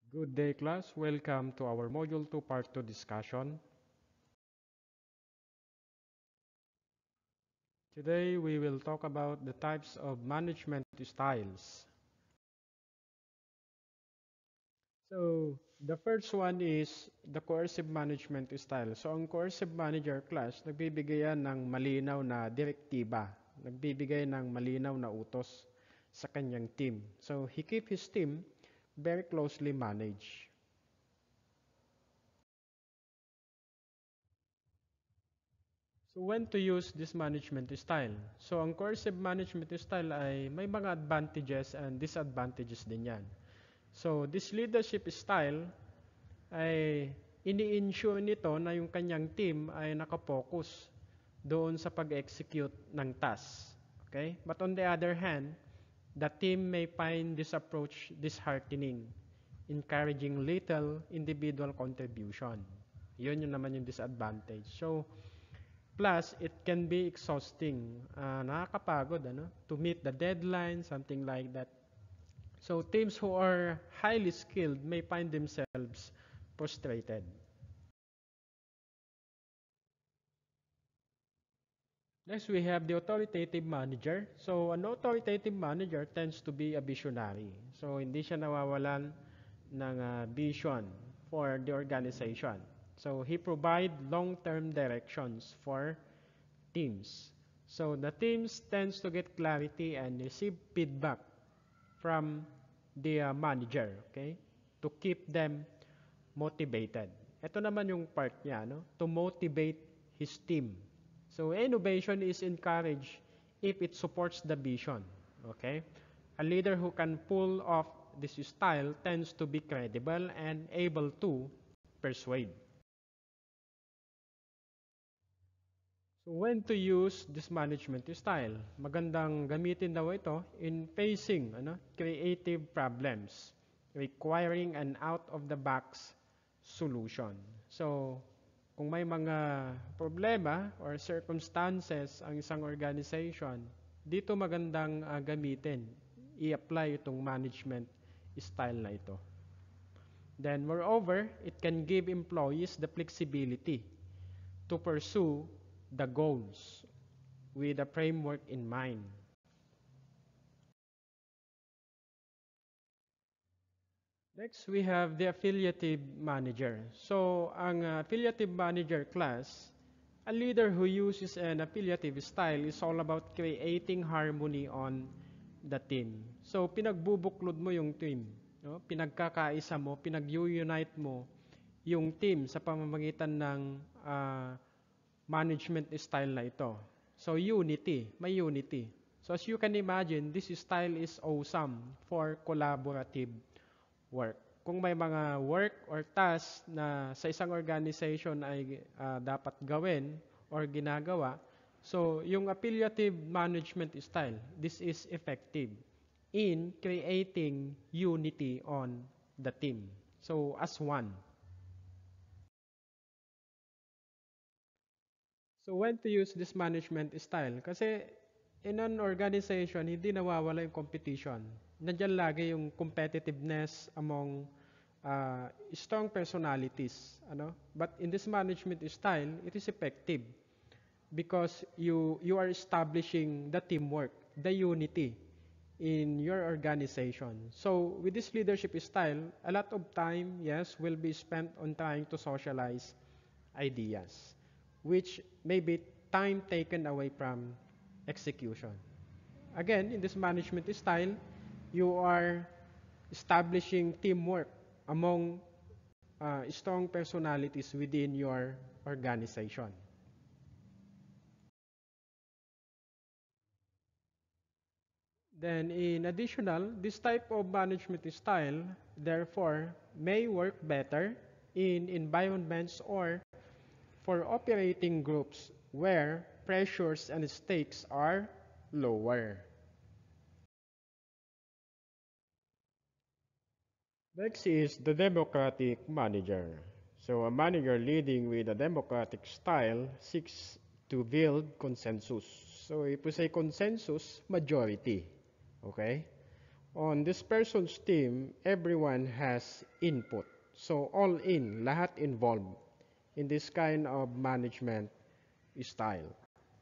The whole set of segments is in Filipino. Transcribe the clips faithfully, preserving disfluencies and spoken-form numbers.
Good day, class. Welcome to our Module two Part two discussion. Today, we will talk about the types of management styles. So, the first one is the coercive management style. So, ang coercive manager class, nagbibigay yan ng malinaw na direktiba. Nagbibigay ng malinaw na utos sa kanyang team. So, he keep his team very closely managed. So when to use this management style? So ang coercive management style ay may mga advantages and disadvantages din yan. So this leadership style ay ini-ensure nito na yung kanyang team ay nakapokus doon sa pag-execute ng task. Okay? But on the other hand, the team may find this approach disheartening, encouraging little individual contribution. Yun yung naman yung disadvantage. So, plus, it can be exhausting. Uh, nakakapagod, ano? To meet the deadline, something like that. So, teams who are highly skilled may find themselves frustrated. Next, we have the authoritative manager. So, an authoritative manager tends to be a visionary. So, hindi siya nawawalan ng uh, vision for the organization. So, he provide long-term directions for teams. So the teams tends to get clarity and receive feedback from the uh, manager, okay? To keep them motivated. Ito naman yung part niya, no? To motivate his team. So innovation is encouraged if it supports the vision, okay? A leader who can pull off this style tends to be credible and able to persuade. So when to use this management style? Magandang gamitin daw ito in facing ano, creative problems requiring an out-of-the-box solution. So, kung may mga problema or circumstances ang isang organization, dito magandang uh, gamitin, i-apply itong management style na ito. Then, moreover, it can give employees the flexibility to pursue the goals with a framework in mind. Next, we have the affiliative manager. So, ang uh, affiliative manager class, a leader who uses an affiliative style is all about creating harmony on the team. So, pinagbubuklod mo yung team. No? Pinagkakaisa mo, pinag-unite mo yung team sa pamamagitan ng uh, management style na ito. So, unity. May unity. So, as you can imagine, this style is awesome for collaborative work. Kung may mga work or task na sa isang organization ay uh, dapat gawin or ginagawa, so yung affiliative management style, this is effective in creating unity on the team. So, as one. So when to use this management style? Kasi in an organization, hindi nawawala yung competition. Nandiyan lagi yung competitiveness among uh, strong personalities. Ano? But in this management style, it is effective because you you are establishing the teamwork, the unity in your organization. So with this leadership style, a lot of time, yes, will be spent on trying to socialize ideas, which may be time taken away from execution. Again, in this management style, you are establishing teamwork among uh, strong personalities within your organization. Then, in additional, this type of management style, therefore, may work better in environments or for operating groups where pressures and stakes are lower. Next is the democratic manager. So a manager leading with a democratic style seeks to build consensus. So if we say consensus, majority. Okay? On this person's team, everyone has input. So all in, lahat involved in this kind of management style.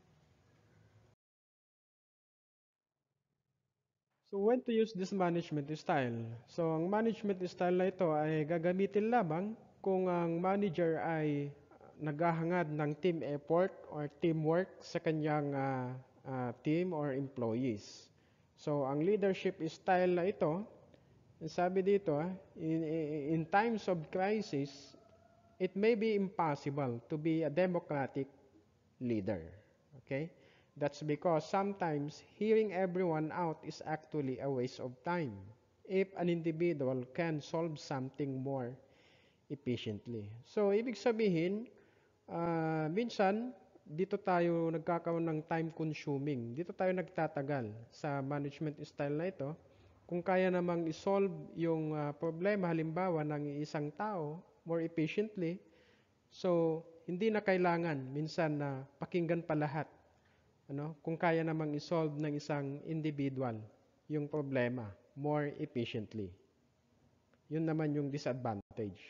So when to use this management style? So ang management style na ito ay gagamitin lamang kung ang manager ay naghahangad ng team effort or teamwork sa kanyang uh, uh, team or employees. So ang leadership style na ito, sabi dito, in, in times of crisis, it may be impossible to be a democratic leader. Okay? That's because sometimes hearing everyone out is actually a waste of time if an individual can solve something more efficiently. So, ibig sabihin, uh, minsan, dito tayo nagkakaroon ng time consuming. Dito tayo nagtatagal sa management style na ito. Kung kaya namang isolve yung uh, problema, halimbawa, ng isang tao more efficiently, so, hindi na kailangan minsan na pakinggan pa lahat. Ano? Kung kaya namang isolve ng isang individual yung problema more efficiently. Yun naman yung disadvantage.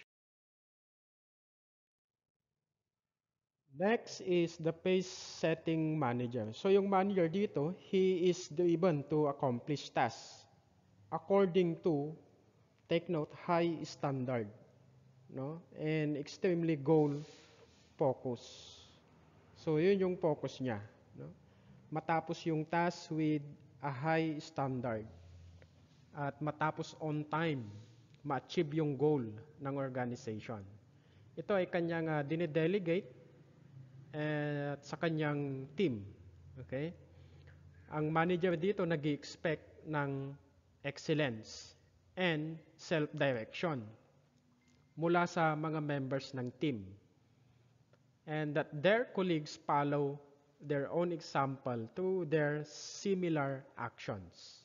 Next is the pace setting manager. So yung manager dito, he is driven to accomplish tasks according to, take note, high standard, no? And extremely goal focus. So yun yung focus niya, no? Matapos yung task with a high standard at matapos on time, ma-achieve yung goal ng organization. Ito ay kanyang uh, dinedelegate at sa kanyang team. Okay? Ang manager dito nag-expect ng excellence and self-direction mula sa mga members ng team. And that their colleagues follow their own example through their similar actions.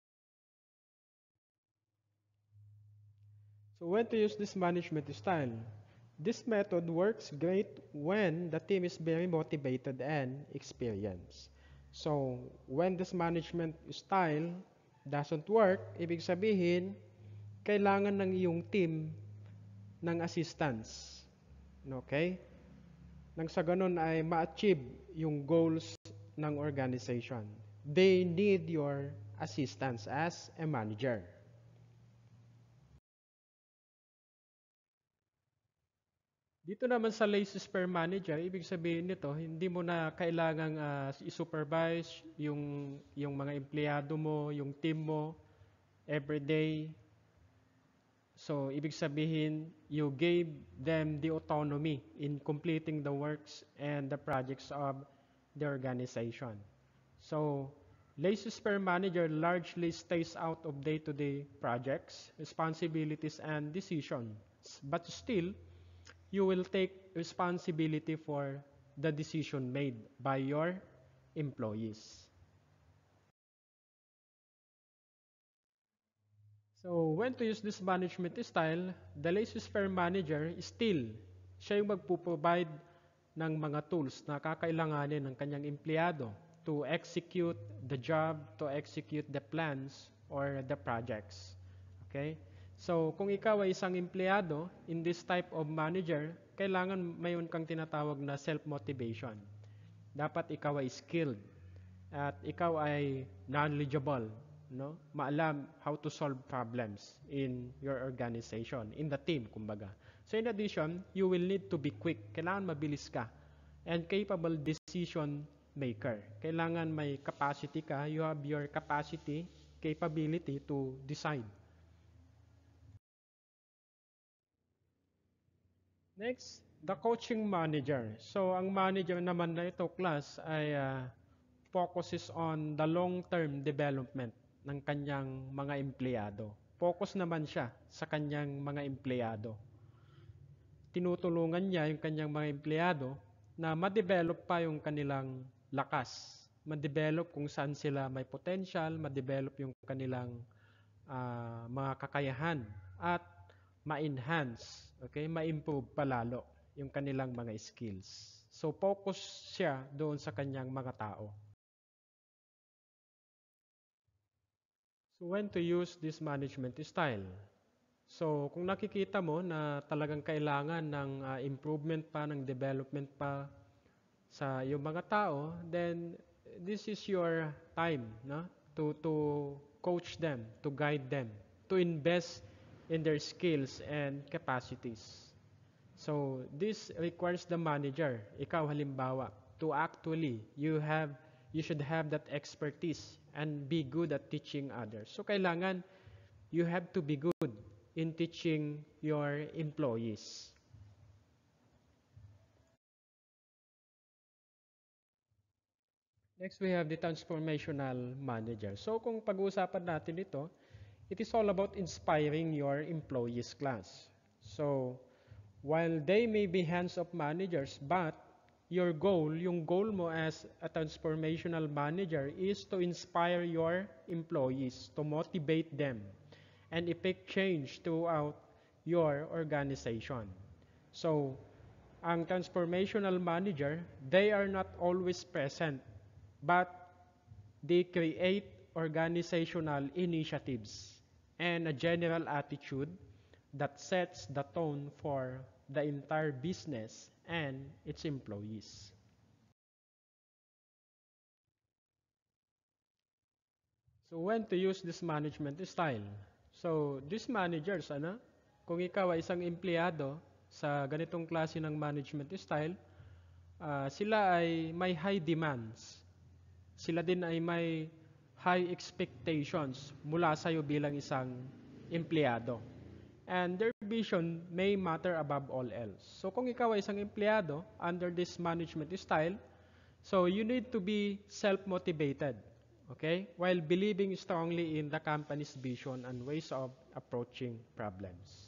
So when to use this management style? This method works great when the team is very motivated and experienced. So when this management style doesn't work, ibig sabihin, kailangan ng iyong team ng assistance. Okay? Nang sa ganun ay ma-achieve yung goals ng organization. They need your assistance as a manager. Dito naman sa laissez-faire manager, ibig sabihin nito, hindi mo na kailangang uh, i-supervise yung, yung mga empleyado mo, yung team mo, every day. So, ibig sabihin, you gave them the autonomy in completing the works and the projects of the organization. So, laissez-faire manager largely stays out of day-to-day projects, responsibilities, and decisions. But still, you will take responsibility for the decision made by your employees. So, when to use this management style, the laissez-faire manager is still, siya yung magpo-provide ng mga tools na kakailanganin ng kanyang empleyado to execute the job, to execute the plans or the projects. Okay? So, kung ikaw ay isang empleyado in this type of manager, kailangan mayroon kang tinatawag na self-motivation. Dapat ikaw ay skilled at ikaw ay knowledgeable, no? Maalam how to solve problems in your organization, in the team, kumbaga. So in addition, you will need to be quick. Kailangan mabilis ka and capable decision maker. Kailangan may capacity ka, you have your capacity, capability to decide. Next, the coaching manager. So, ang manager naman na ito, class, ay uh, focuses on the long-term development ng kanyang mga empleyado. Focus naman siya sa kanyang mga empleyado. Tinutulungan niya yung kanyang mga empleyado na ma-develop pa yung kanilang lakas. Ma-develop kung saan sila may potential, ma-develop yung kanilang uh, mga kakayahan at ma-enhance, okay, ma-improve palalo yung kanilang mga skills. So focus siya doon sa kanyang mga tao. So when to use this management style? So kung nakikita mo na talagang kailangan ng ah, improvement pa, ng development pa sa iyong mga tao, then this is your time, no? To to coach them, to guide them, to invest in their skills and capacities. So this requires the manager, ikaw halimbawa, to actually you have you should have that expertise and be good at teaching others. So kailangan you have to be good in teaching your employees. Next, we have the transformational manager. So kung pag-uusapan natin ito, it is all about inspiring your employees class. So while they may be hands-off managers, but your goal, yung goal mo as a transformational manager is to inspire your employees, to motivate them, and effect change throughout your organization. So, ang transformational manager, they are not always present, but they create organizational initiatives and a general attitude that sets the tone for the entire business and its employees. So when to use this management style? So these managers, ano, kung ikaw ay isang empleyado sa ganitong klase ng management style, ah, sila ay may high demands. Sila din ay may high expectations mula sa iyo bilang isang empleyado. And their vision may matter above all else. So kung ikaw ay isang empleyado under this management style, so you need to be self-motivated, okay? While believing strongly in the company's vision and ways of approaching problems.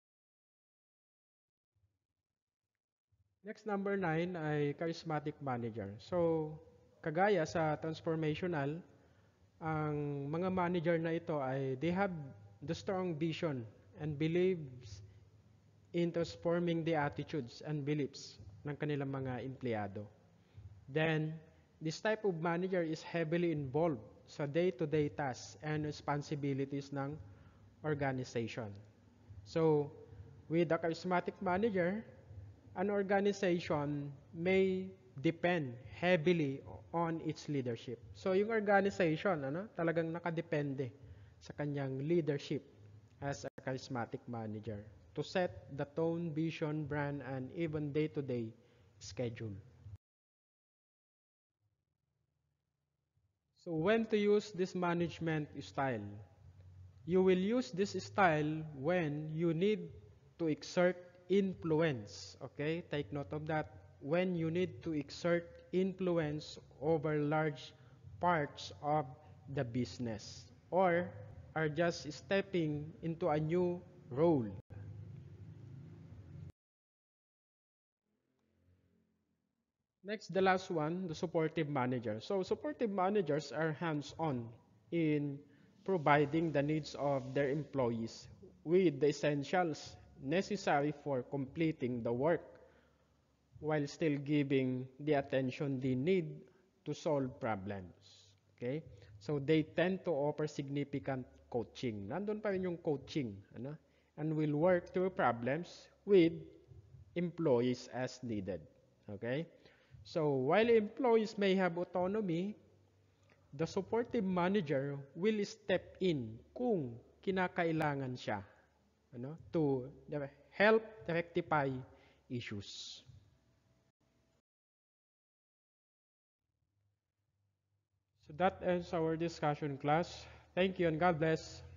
Next, number nine ay charismatic manager. So, kagaya sa transformational, ang mga manager na ito ay they have the strong vision and believes in transforming the attitudes and beliefs ng kanilang mga empleyado. Then, this type of manager is heavily involved sa day-to-day tasks and responsibilities ng organization. So, with a charismatic manager, an organization may depend heavily on its leadership. So, yung organization, ano, talagang nakadepende sa kanyang leadership as a charismatic manager to set the tone, vision, brand, and even day-to-day schedule. So when to use this management style? You will use this style when you need to exert influence. Okay? Take note of that. When you need to exert influence over large parts of the business or are just stepping into a new role. Next, the last one, the supportive manager. So supportive managers are hands-on in providing the needs of their employees with the essentials necessary for completing the work while still giving the attention they need to solve problems. Okay? So they tend to offer significant coaching. Nandun pa rin yung coaching, ano? And will work through problems with employees as needed. Okay? So while employees may have autonomy, the supportive manager will step in kung kinakailangan siya, ano, to help rectify issues. So that ends our discussion, class. Thank you and God bless.